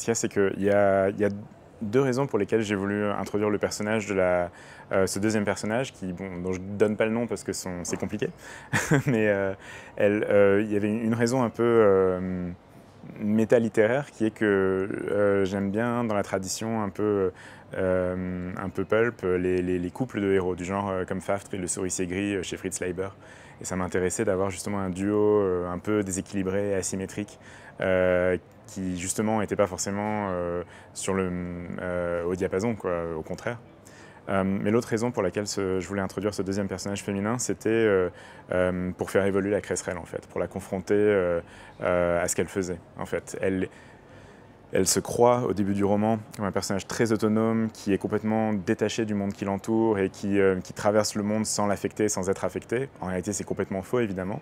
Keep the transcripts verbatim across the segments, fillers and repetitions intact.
qu'il y a, c'est qu'il y a, il y a deux raisons pour lesquelles j'ai voulu introduire le personnage de la, euh, ce deuxième personnage, qui, bon, dont je ne donne pas le nom parce que c'est compliqué, mais euh, elle, euh, il y avait une raison un peu euh, méta-littéraire qui est que euh, j'aime bien dans la tradition un peu, euh, un peu pulp les, les, les couples de héros, du genre euh, comme Faftre et le souricier gris chez Fritz Leiber. Et ça m'intéressait d'avoir justement un duo euh, un peu déséquilibré, asymétrique, euh, qui justement n'était pas forcément euh, sur le, euh, au diapason, quoi, au contraire. Euh, mais l'autre raison pour laquelle ce, je voulais introduire ce deuxième personnage féminin, c'était euh, euh, pour faire évoluer la Cresserelle, en fait, pour la confronter euh, euh, à ce qu'elle faisait. En fait, elle, elle se croit au début du roman comme un personnage très autonome, qui est complètement détaché du monde qui l'entoure et qui, euh, qui traverse le monde sans l'affecter, sans être affecté. En réalité, c'est complètement faux, évidemment.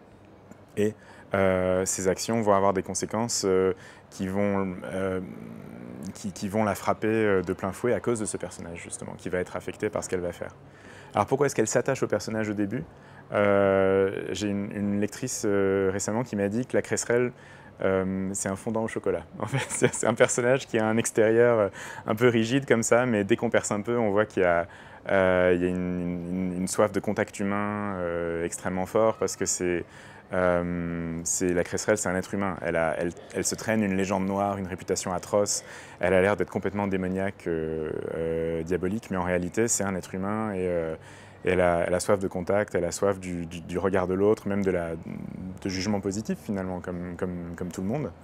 Et euh, ces actions vont avoir des conséquences euh, qui, vont, euh, qui, qui vont la frapper de plein fouet à cause de ce personnage, justement, qui va être affecté par ce qu'elle va faire. Alors pourquoi est-ce qu'elle s'attache au personnage au début? euh, J'ai une, une lectrice euh, récemment qui m'a dit que la Cresserelle, euh, c'est un fondant au chocolat. En fait, c'est un personnage qui a un extérieur un peu rigide comme ça, mais dès qu'on perce un peu, on voit qu'il y a, euh, il y a une, une, une soif de contact humain euh, extrêmement fort, parce que c'est... Euh, la Cresserelle, c'est un être humain. Elle, a, elle, elle se traîne une légende noire, une réputation atroce. Elle a l'air d'être complètement démoniaque, euh, euh, diabolique, mais en réalité, c'est un être humain et, euh, et elle, a, elle a soif de contact, elle a soif du, du, du regard de l'autre, même de, la, de jugement positif finalement, comme, comme, comme tout le monde.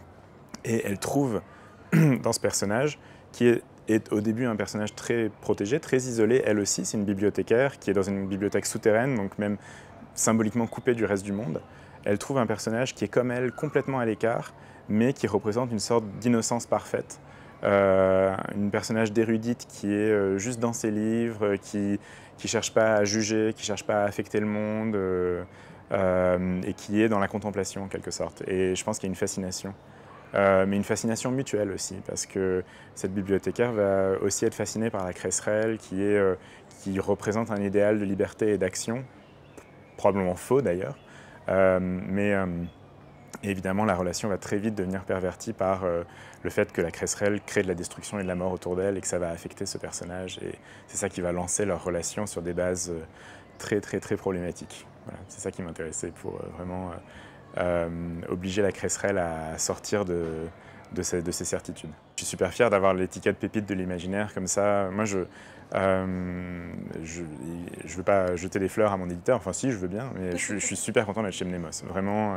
Et elle trouve dans ce personnage, qui est, est au début un personnage très protégé, très isolé, elle aussi, c'est une bibliothécaire qui est dans une bibliothèque souterraine, donc même symboliquement coupée du reste du monde. Elle trouve un personnage qui est comme elle, complètement à l'écart, mais qui représente une sorte d'innocence parfaite. Euh, une personnage d'érudite qui est euh, juste dans ses livres, qui ne cherche pas à juger, qui ne cherche pas à affecter le monde, euh, euh, et qui est dans la contemplation en quelque sorte. Et je pense qu'il y a une fascination. Euh, mais une fascination mutuelle aussi, parce que cette bibliothécaire va aussi être fascinée par la Cresserelle, qui, est, euh, qui représente un idéal de liberté et d'action, probablement faux d'ailleurs, euh, mais euh, évidemment la relation va très vite devenir pervertie par euh, le fait que la Cresserelle crée de la destruction et de la mort autour d'elle et que ça va affecter ce personnage, et c'est ça qui va lancer leur relation sur des bases euh, très très très problématiques. Voilà, c'est ça qui m'intéressait pour euh, vraiment euh, euh, obliger la Cresserelle à sortir de, de, ces, de ces certitudes. Je suis super fier d'avoir l'étiquette pépite de l'imaginaire comme ça. Moi, je euh, je ne veux pas jeter des fleurs à mon éditeur, enfin si, je veux bien, mais je, je suis super content d'être chez Mnemos. Vraiment,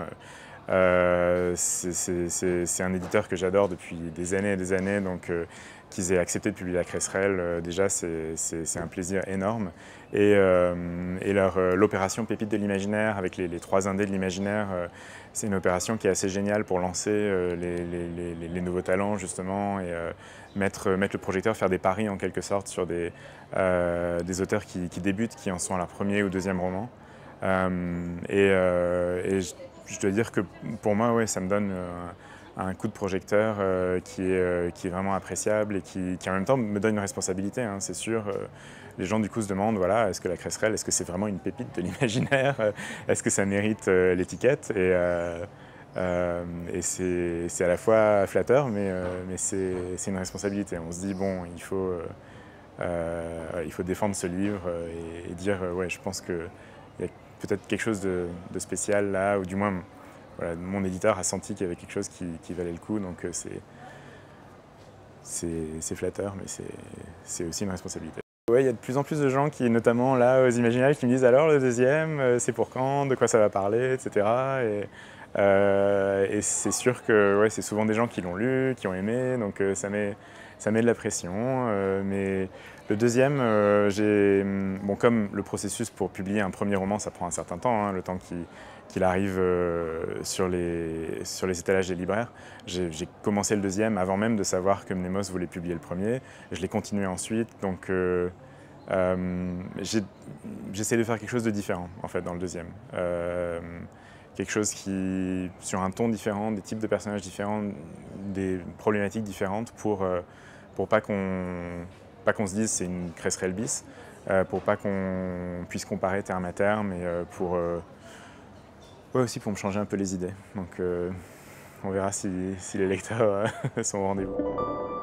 euh, c'est un éditeur que j'adore depuis des années et des années, donc euh, qu'ils aient accepté de publier la Cresserelle, euh, déjà c'est un plaisir énorme. Et, euh, et euh, l'opération Pépite de l'imaginaire avec les, les trois indés de l'imaginaire, euh, c'est une opération qui est assez géniale pour lancer euh, les, les, les, les nouveaux talents justement, et euh, mettre, mettre le projecteur, faire des paris en quelque sorte sur des, euh, des auteurs qui, qui débutent, qui en sont à leur premier ou deuxième roman. Euh, et, euh, et je, je dois dire que pour moi, ouais, ça me donne euh, un coup de projecteur euh, qui, est, euh, qui est vraiment appréciable et qui, qui en même temps me donne une responsabilité, hein, c'est sûr. Euh, les gens du coup se demandent, voilà, est-ce que la Cresserelle, est-ce que c'est vraiment une pépite de l'imaginaire? Est-ce que ça mérite euh, l'étiquette? Et, euh, euh, et c'est à la fois flatteur, mais, euh, mais c'est une responsabilité. On se dit, bon, il faut, euh, il faut défendre ce livre et, et dire, ouais, je pense qu'il y a peut-être quelque chose de, de spécial là, ou du moins, voilà, mon éditeur a senti qu'il y avait quelque chose qui, qui valait le coup, donc c'est flatteur, mais c'est aussi une responsabilité. Ouais, il y a de plus en plus de gens qui, notamment là aux Imaginaires, qui me disent alors le deuxième, c'est pour quand, de quoi ça va parler, et cetera. Et, euh, et c'est sûr que ouais, c'est souvent des gens qui l'ont lu, qui ont aimé, donc euh, ça met, ça met de la pression. Euh, mais le deuxième, euh, j'ai, bon, comme le processus pour publier un premier roman, ça prend un certain temps, hein, le temps qu'il qu'il arrive euh, sur, les, sur les étalages des libraires. J'ai commencé le deuxième avant même de savoir que Mnemos voulait publier le premier. Je l'ai continué ensuite, donc euh, euh, j'essaie de faire quelque chose de différent en fait dans le deuxième. Euh, quelque chose qui, sur un ton différent, des types de personnages différents, des problématiques différentes pour, euh, pour pas qu'on pas qu'on se dise c'est une Cresserelle bis, euh, pour pas qu'on puisse comparer terme à terme, et euh, pour euh, ouais, aussi pour me changer un peu les idées. Donc, euh, on verra si, si les lecteurs euh, sont au rendez-vous.